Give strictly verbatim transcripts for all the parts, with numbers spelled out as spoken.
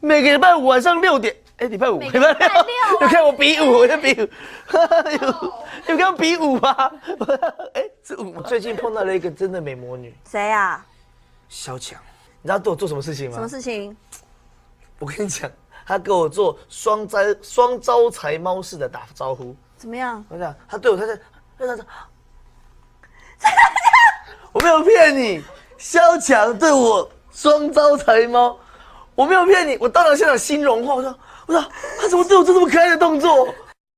每个礼拜五晚上六点，哎，礼拜五，礼拜六，有看我比五，我就比五，有看我比五吗？哎，是五吗？最近碰到了一个真的美魔女， 谁呀？ 萧蔷，你知道对我做什么事情吗？ 什么事情？ 我跟你讲，她给我做双招双招财猫式的打招呼。 怎么样？ 我讲，她对我，她在，她在，我没有骗你，萧蔷对我双招财猫。我没有骗你，我当场现场心融化。我说，我说他怎么对我做这么可爱的动作？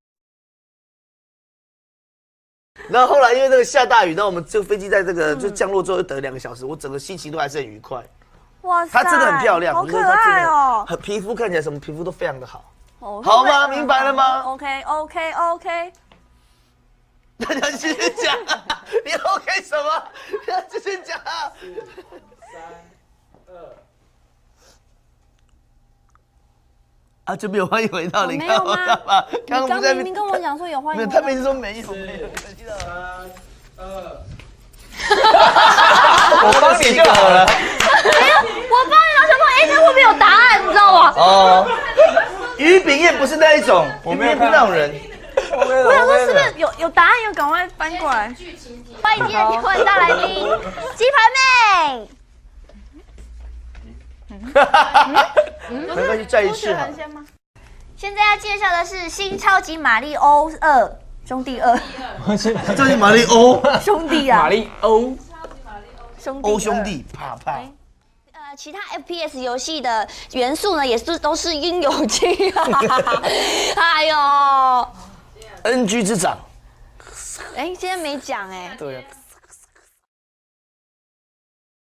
然后后来因为这个下大雨，然后我们这个飞机在这个就降落之后又等了两个小时，我整个心情都还是很愉快。 哇塞， 她真的很漂亮， 好可爱哦， 很皮肤看起来什么皮肤都非常的好， 哦好吗？明白了吗 ？OK OK OK。 大家继续讲，你 OK 什么？你要继续讲。三二。啊，就没有欢迎回到你看我干嘛？ 刚刚明明跟我讲说有欢迎， 他明明说没有，没有。 三二， 我帮你就好了。 没有，我帮你，我想说，哎，这会不会有答案？你知道吗？ 哦，于炳彦不是那一种，我没有那种人。 我想说，是不是有有答案？有赶快翻过来。欢迎今天的提问大来宾，鸡排妹。 没关系，再一次好。 现在要介绍的是新超级马里欧二兄弟二， 超级马里欧兄弟啊， 马里欧， 兄弟欧兄弟，啪啪。 呃，其他 F P S 游戏的元素呢，也是都是应有尽啊。哎呦 ，N G 之长。 哎，今天没讲哎。 对啊。